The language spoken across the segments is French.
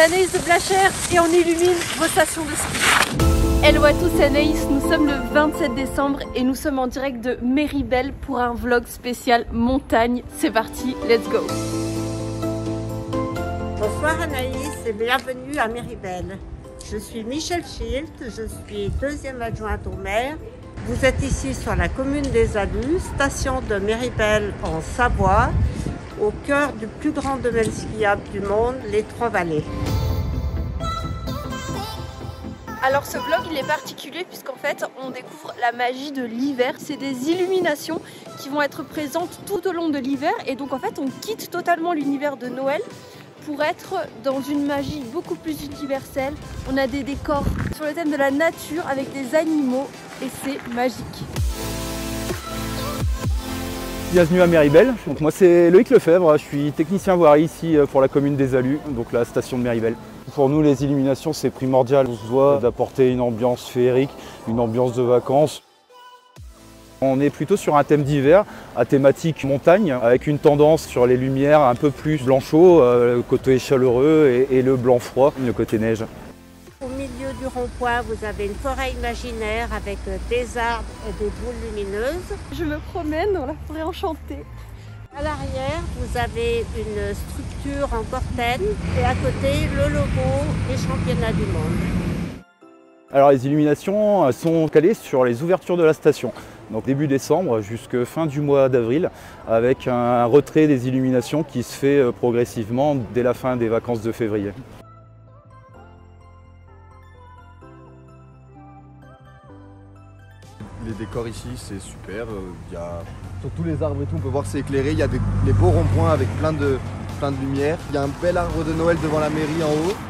Anaïs de Blachère et on illumine vos stations de ski. Hello à tous, c'est Anaïs, nous sommes le 27 décembre et nous sommes en direct de Méribel pour un vlog spécial montagne. C'est parti, let's go. Bonsoir Anaïs et bienvenue à Méribel. Je suis Michel Schilt, je suis deuxième adjointe au maire. Vous êtes ici sur la commune des Alus, station de Méribel en Savoie, au cœur du plus grand domaine skiable du monde, les Trois-Vallées. Alors ce vlog il est particulier puisqu'en fait on découvre la magie de l'hiver. C'est des illuminations qui vont être présentes tout au long de l'hiver et donc en fait on quitte totalement l'univers de Noël pour être dans une magie beaucoup plus universelle. On a des décors sur le thème de la nature avec des animaux et c'est magique. Bienvenue à Méribel. Donc moi c'est Loïc Lefebvre, je suis technicien voirie ici pour la commune des Alus, donc la station de Méribel. Pour nous les illuminations c'est primordial, on se doit d'apporter une ambiance féerique, une ambiance de vacances. On est plutôt sur un thème d'hiver, à thématique montagne, avec une tendance sur les lumières un peu plus blanc-chaud, le côté chaleureux et le blanc-froid, le côté neige. Au milieu du rond-point, vous avez une forêt imaginaire avec des arbres et des boules lumineuses. Je me promène dans la forêt enchantée. À l'arrière, vous avez une structure en cortène et à côté, le logo des championnats du monde. Alors les illuminations sont calées sur les ouvertures de la station. Donc début décembre jusqu'à fin du mois d'avril, avec un retrait des illuminations qui se fait progressivement dès la fin des vacances de février. Les décors ici c'est super, sur tous les arbres et tout on peut voir que c'est éclairé, il y a des beaux ronds-points avec plein de lumière. Il y a un bel arbre de Noël devant la mairie en haut.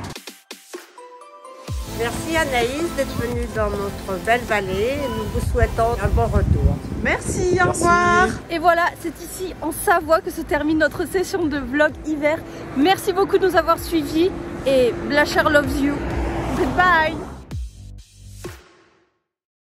Merci Anaïs d'être venue dans notre belle vallée et nous vous souhaitons un bon retour. Merci, au revoir. Et voilà, c'est ici en Savoie que se termine notre session de vlog hiver. Merci beaucoup de nous avoir suivis et Blachère loves you. Goodbye.